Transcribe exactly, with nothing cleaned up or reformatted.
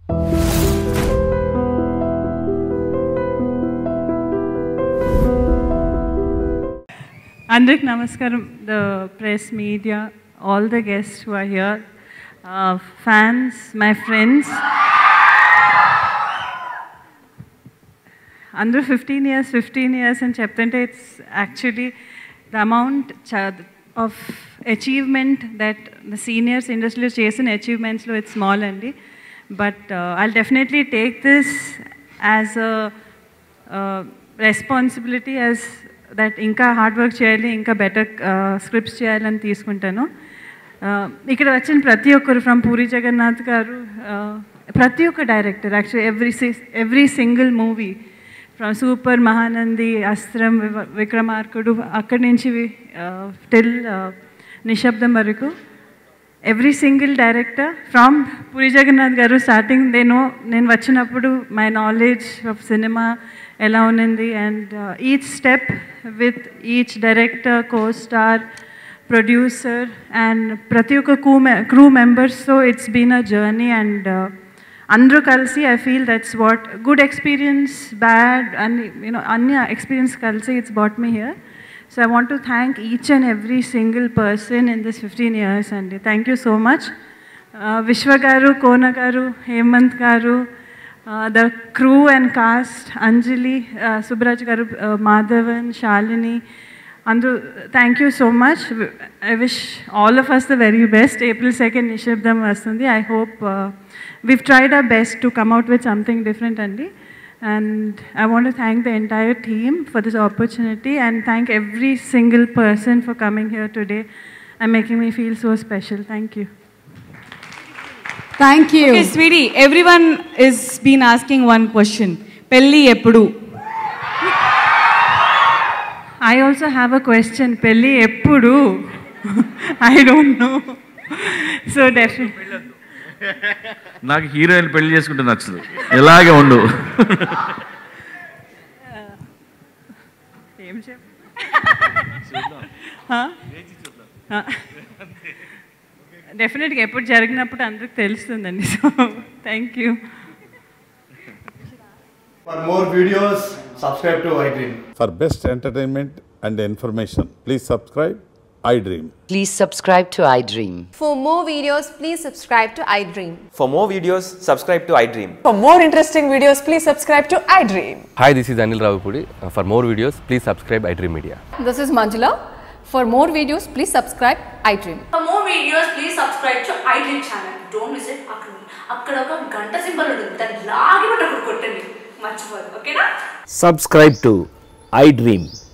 Andrik Namaskaram, the press, media, all the guests who are here, uh, fans, my friends. Under fifteen years, fifteen years and cheptante, it's actually the amount of achievement that the seniors industry chase in achievements, lo it's small andi. But uh, I'll definitely take this as a uh, responsibility, as that inka hard work cheyali, inka better uh, scripts cheyalani teeskuntanu. Ikkada vachina prati okkaru from Puri Jagannath garu, prati okka director, actually every every single movie from Super, Mahanandi, Astram, Vikramarkudu, akkadi nunchi till uh, Nishabdham varaku, every single director from Puri Jagannath garu starting, they know nenu vachinappudu my knowledge of cinema ela unnindi, and uh, each step with each director, co-star, producer and prati okka crew members, so it's been a journey. And uh, andru kalsi, I feel that's what good experience, bad, and you know anya experience kalsi, it's brought me here. So I want to thank each and every single person in this fifteen years, and thank you so much. uh, Vishwa garu, Kona garu, Hemant garu, uh, the crew and cast, Anjali, uh, Subraj garu, uh, Madhavan, Shalini, Andru, thank you so much. I wish all of us the very best. April second Nishabdham vastundi. I hope uh, we've tried our best to come out with something different, Andy. And I want to thank the entire team for this opportunity, and thank every single person for coming here today and making me feel so special. Thank you. Thank you. Okay, sweetie, everyone is been asking one question. Pelli eppudu? I also have a question. Pelli eppudu? I don't know. So definitely. నాకు heroine పెళ్లి చేసుకుంటే నచ్చదు, ఎలాగే ఉండు. ఏం చెప్పు, డెఫినెట్గా ఎప్పుడు జరిగినప్పుడు అందరికి తెలుస్తుందండి. So thank you. For more videos, subscribe to iDream. For best entertainment and information, please subscribe iDream. Please subscribe to iDream. For more videos, please subscribe to iDream. For more videos, subscribe to iDream. For more interesting videos, please subscribe to iDream. Hi, this is Anil Ravipudi. Uh, for more videos, please subscribe iDream Media. This is Manjula. For more videos, please subscribe iDream. For more videos, please subscribe to iDream channel. Don't miss it. అక్కడ ఒక గంట symbol ఉంటుంది, దాన్ని లాగి పట్టుకొని కొట్టండి, మర్చిపోదు. ఓకేనా? Subscribe to iDream.